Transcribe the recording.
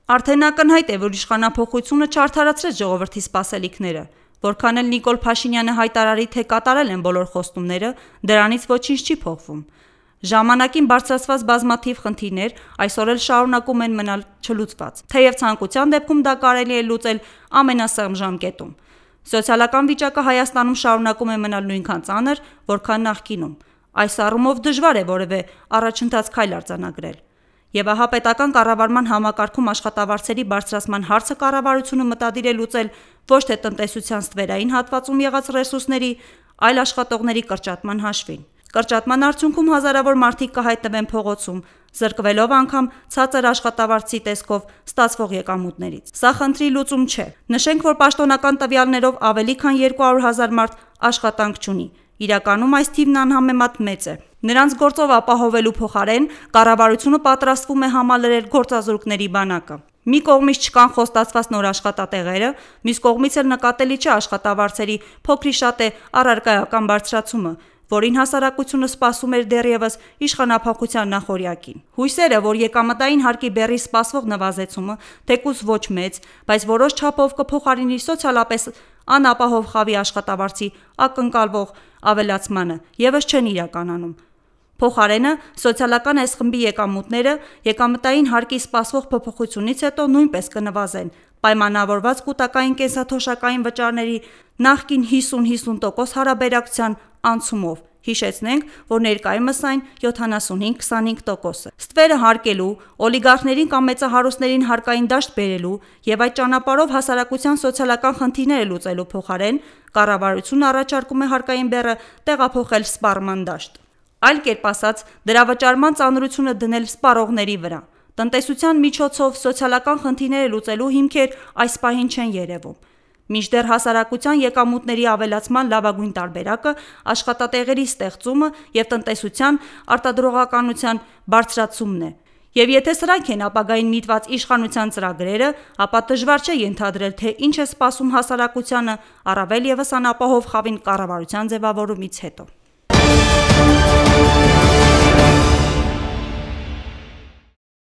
Արդեն ակնհայտ է, որ իշխանափոխությունը չարդարացրեց ժողովրդի սպասելիքները, որքան էլ Նիկոլ Փաշինյանը հայտարարի, թե կատարել են բոլոր խոստումները, դրանից ոչինչ չի փոխվում։ Ժամանակին բարձրացված բազմաթիվ խնդիրներ այսօր էլ շարունակում են մնալ չլուծված, թեև ցանկության դեպքում դա կարելի է լուծել ամենասեղմ ժամկետում։ Սոցիալական վիճակը Հայաստանում շարունակում է մնալ նույնքան ծանր, որքան նախկինում։ Այս առումով դժվար է որևէ առաջընթաց քայլ արձանագրել։ Եվ ահա պետական կառավարման համակարգում աշխատավարձերի բարձրացման հարցը կառավարությունը մտադիր է լուծել ոչ թե տնտեսության ստվերային հատվածում եղած ռեսուրսների, այլ աշխատողների կրճատման հաշվին։ Կրճատման արդյունքում հազարավոր մարդիկ կհայտնվեն փողոցում, զրկվելով անգամ ցածր աշխատավարձի տեսքով ստացվող եկամուտներից։ Սա խնդրի լուծում չէ։ Նշենք, որ պաշտոնական տվյալներով ավելի քան 200,000 մարդ աշխատանք չունի։ Իրականում այս թիվն անհամեմատ մեծ է։ Նրանց գործով ապահովելու փոխարեն կառավարությունը պատրաստվում է համալրել գործազուրկների բանակը։ Մի կողմից չկան խոստացված նոր աշխատատեղերը, մյուս կողմից էլ նկատելի չէ աշխատավարձերի փոքրիշատե առարկայական բարձրացումը, որին հասարակությունը սպասում էր դեռևս իշխանափոխության նախօրյակին։ Հույսերը, որ եկամտային հարկի բեռի սպասվող նվազեցումը, թեկուզ ոչ մեծ, բայց որոշ չափով կփոխարինի սոցիալապես անապահով խավի աշխատավարձի ակնկալվող ավելացմանը, եւս չեն իրականանում։ Փոխարենը սոցիալական այս խմբի եկամուտները եկամտային հարկի սպասվող փոփոխությունից հետո նույնպես կնվազեն, պայմանավորված կൂട്ടակային կենսաթոշակային վճարների նախկին 50-50% հարաբերակցության անցումով։ Հիշեցնենք, որ ներկայումս այն 75-25%-ը։ Ստվերը հարկելու, օլիգարխներին կամ մեծահարուստներին հարկային դաշտ բերելու եւ այդ ճանապարհով հասարակության սոցիալական խնդիրները լուծելու փոխարեն կառավարությունն առաջարկում է հարկային բեռը տեղափոխել սպառման դաշտ։ Այլ կերպ ասած, դրա վճարման ծանրությունը դնել սպառողների վրա։ Տնտեսության միջոցով սոցիալական խնդիրները լուծելու հիմքեր այս պահին չեն երևում։ Մինչդեռ հասարակության եկամուտների ավելացման լավագույն տարբերակը աշխատատեղերի ստեղծումը եւ տնտեսության արտադրողականության բարձրացումն է։ Եվ եթե սրանք են ապագային միտված իշխանության ծրագրերը, ապա դժվար չէ ենթադրել, թե ինչ է սպասում հասարակությանը, առավել եւս անապահով խավին կառավարության ձևավորումից հետո։